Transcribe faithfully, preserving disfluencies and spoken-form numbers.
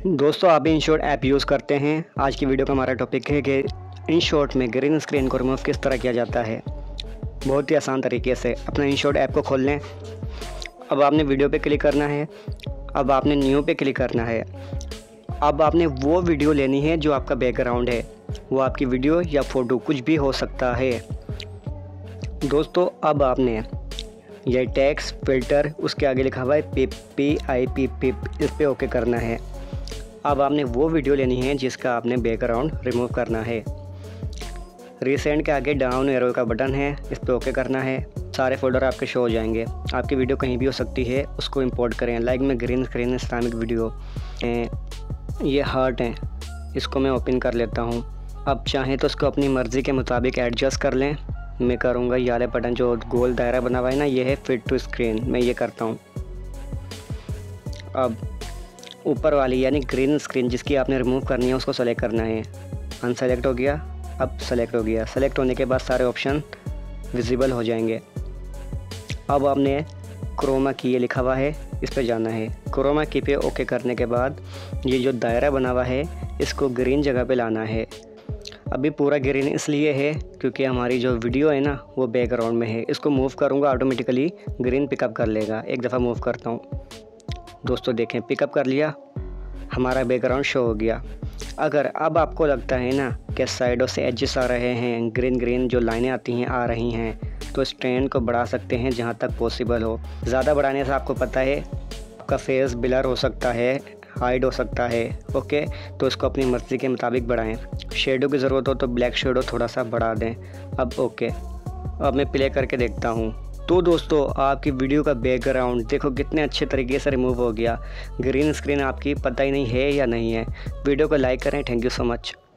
दोस्तों, आप InShot app use करते हैं। आज की वीडियो का हमारा टॉपिक है कि InShot में ग्रीन स्क्रीन को रिमूव किस तरह किया जाता है। बहुत ही आसान तरीके से अपना InShot ऐप को खोल लें। अब आपने वीडियो पे क्लिक करना है। अब आपने न्यू पे क्लिक करना है। अब आपने वो वीडियो लेनी है जो आपका बैकग्राउंड है। वो आपकी वीडियो या फ़ोटो कुछ भी हो सकता है। दोस्तों, अब आपने ये टैक्स फिल्टर उसके आगे लिखा हुआ है पिप पी आई पी पिप, इस पर ओके करना है। अब आपने वो वीडियो लेनी है जिसका आपने बैकग्राउंड रिमूव करना है। रिसेंट के आगे डाउन एरो का बटन है, इस पर ओके करना है। सारे फोल्डर आपके शो हो जाएंगे। आपकी वीडियो कहीं भी हो सकती है, उसको इंपोर्ट करें। लाइक में ग्रीन स्क्रीन इस्लामिक वीडियो, ये हार्ट हैं, इसको मैं ओपन कर लेता हूँ। अब चाहें तो इसको अपनी मर्ज़ी के मुताबिक एडजस्ट कर लें। मैं करूँगा ये वाले बटन जो गोल दायरा बना हुआ है ना, ये है फिट टू स्क्रीन, मैं ये करता हूँ। अब ऊपर वाली यानी ग्रीन स्क्रीन जिसकी आपने रिमूव करनी है उसको सेलेक्ट करना है। अनसेलेक्ट हो गया, अब सेलेक्ट हो गया। सेलेक्ट होने के बाद सारे ऑप्शन विजिबल हो जाएंगे। अब आपने क्रोमा की ये लिखा हुआ है, इस पर जाना है। क्रोमा की पे ओके करने के बाद ये जो दायरा बना हुआ है इसको ग्रीन जगह पे लाना है। अभी पूरा ग्रीन इसलिए है क्योंकि हमारी जो वीडियो है ना वो बैकग्राउंड में है। इसको मूव करूँगा, ऑटोमेटिकली ग्रीन पिकअप कर लेगा। एक दफ़ा मूव करता हूँ। दोस्तों देखें, पिकअप कर लिया, हमारा बैकग्राउंड शो हो गया। अगर अब आपको लगता है ना कि साइडों से एजेस आ रहे हैं, ग्रीन ग्रीन जो लाइनें आती हैं आ रही हैं, तो इस ट्रेंड को बढ़ा सकते हैं जहाँ तक पॉसिबल हो। ज़्यादा बढ़ाने से आपको पता है आपका फेस ब्लर हो सकता है, हाइड हो सकता है। ओके, तो इसको अपनी मर्ज़ी के मुताबिक बढ़ाएं। शेडो की ज़रूरत हो तो ब्लैक शेडो थोड़ा सा बढ़ा दें। अब ओके, अब मैं प्ले करके देखता हूँ। तो दोस्तों, आपकी वीडियो का बैकग्राउंड देखो कितने अच्छे तरीके से रिमूव हो गया। ग्रीन स्क्रीन आपकी पता ही नहीं है या नहीं है। वीडियो को लाइक करें। Thank you so much.